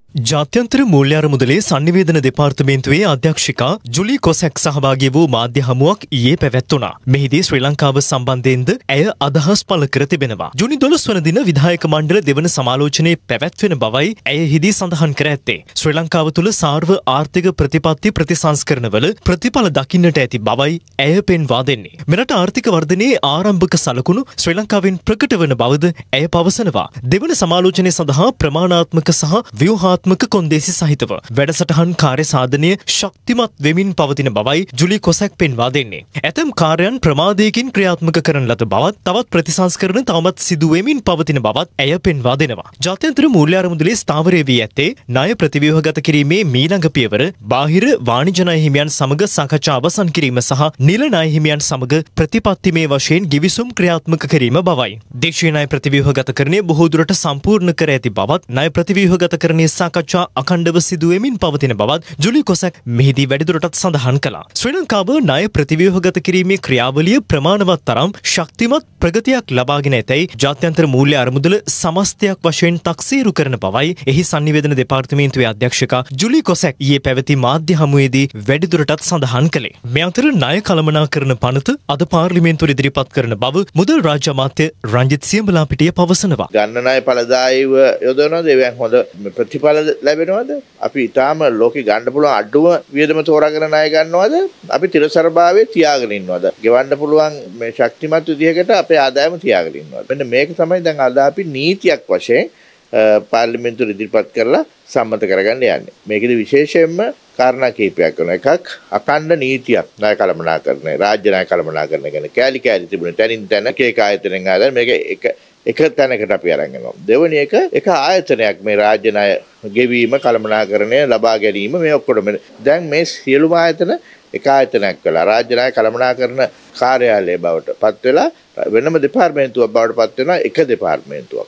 ජාත්‍යන්තර මූල්‍ය අරමුදලේ සංනිවේදන දෙපාර්තමේන්තුවේ අධ්‍යක්ෂිකා ජුලි කොසැක් සහභාගී වූ මාධ්‍ය හමුවක් ඊයේ පැවැත්වුණා. මෙහිදී ශ්‍රී ලංකාව සම්බන්ධයෙන්ද ඇය අදහස් පළ කර තිබෙනවා. ජුනි 12 වන දින විධායක මණ්ඩල දෙවන සමාලෝචනයේ පැවැත්වෙන බවයි ඇය හිදී සඳහන් කර ඇත්තේ. ශ්‍රී ලංකාව තුළ සාර්ව ආර්ථික ප්‍රතිපත්ති ප්‍රතිසංස්කරණවල ප්‍රතිඵල දකින්නට ඇති බවයි ඇය පෙන්වා දෙන්නේ. මෙරට ආර්ථික වර්ධනයේ ආරම්භක සලකුණු ශ්‍රී ලංකාවෙන් ප්‍රකට වන බවද ඇය පවසනවා. දෙවන සමාලෝචනය සඳහා ප්‍රමාණාත්මක සහ ව්‍යුහාත්මක කොන්දේසි සහිතව වැඩසටහන් කාර්ය සාධනය ශක්තිමත් වෙමින් පවතින බවයි ජුලි කොසැක් පෙන්වා දෙන්නේ. ඇතැම් කාර්යයන් ප්‍රමාදයකින් ක්‍රියාත්මක කරන ලද බවත් තවත් ප්‍රතිසංස්කරණ තවමත් සිදු වෙමින් පවතින බවත් ඇය පෙන්වා දෙනවා. ජාත්‍යන්තර මූල්‍ය අරමුදලේ ස්ථාවරය වී ඇත්තේ ණය ප්‍රතිව්‍යුහගත කිරීමේ මීළඟ පියවර බාහිර වාණිජ ණය හිමියන් සමග සාකච්ඡා අවසන් කිරීම සහ නිල ණය හිමියන් සමග ප්‍රතිපත්තිමය වශයෙන් ගිවිසුම් ක්‍රියාත්මක කිරීම බවයි. දේශීය ණය ප්‍රතිව්‍යුහගතකරණය බොහෝ දුරට සම්පූර්ණ කර ඇති බවත් ණය ප්‍රතිව්‍යුහගතකරණයේ සාකච්ඡා අඛණ්ඩව සිදුවෙමින් පවතින බවත් ජුලි කොසැක් මෙහිදී වැඩිදුරටත් සඳහන් කළා. ශ්‍රී ලංකාව ණය ප්‍රතිව්‍යුහගත කිරීමේ ක්‍රියාවලිය ප්‍රමාණවත් තරම් ශක්තිමත් ප්‍රගතියක් ලබාගෙන ඇතැයි ජාත්‍යන්තර මූල්‍ය අරමුදල සමස්තයක් වශයෙන් තක්සේරු කරන බවයි එහි සංනිවේදන දෙපාර්තමේන්තුවේ අධ්‍යක්ෂකා ජුලි කොසැක් ඊයේ පැවති මාධ්‍ය හමුවේදී වැඩිදුරටත් සඳහන් කළේ. මේ අතර ණය කළමනාකරන පනත අද පාර්ලිමේන්තුවට ඉදිරිපත් කරන බව මුදල් රාජ්‍ය අමාත්‍ය රංජිත් සියඹලාපිටිය පවසනවා. ගන්න ණය ඵලදායීව යොදවනවාද ඒවෙන් හොඳ ප්‍රතිඵල ලැබෙනවද? අපි ඊටාම ලෝකෙ ගන්න පුළුවන් අඩුම වියදම තෝරාගෙන ණය ගන්නවද? අපි තිරසරභාවයේ තියාගෙන ඉන්නවද? ගෙවන්න පුළුවන් මේ ශක්තිමත් විදිහකට අපේ ආදායම තියාගෙන ඉන්නවද? මෙන්න මේක තමයි දැන් අද අපි නීතියක් වශයෙන් පාර්ලිමේන්තුවට ඉදිරිපත් කරලා සම්මත කරගන්න යන්නේ. මේකෙදි විශේෂයෙන්ම කාරණා කීපයක් වෙනවා. එකක් අඛණ්ඩ නීතියක් ණය කළමනාකරණය, රාජ්‍ය ණය කළමනාකරණය ගැන කෑලි කෑලි තිබුණ තැනින් තැන එක ආයතනෙන් ආදාන මේක එක තැනකට අපි අරන් යනවා. දෙවෙනි එක ආයතනයක් මේ රාජ්‍ය ණය ගෙවීම කළමනාකරණය ලබා ගැනීම මේ ඔක්කොම දැන් මේ සියලුම ආයතන එක ආයතනයක් වෙලා රාජ්‍ය ණය කළමනාකරණ කාර්යාලය බවට පත් වෙලා වෙනම දෙපාර්තමේන්තුවක් බවට පත් වෙනවා එක දෙපාර්තමේන්තුවක්.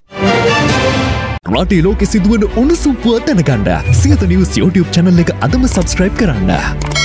රටේ ලෝකෙ සිදුවන උණුසුම් පුවත් දැනගන්න සියත නිවුස් YouTube channel එක අදම subscribe කරන්න.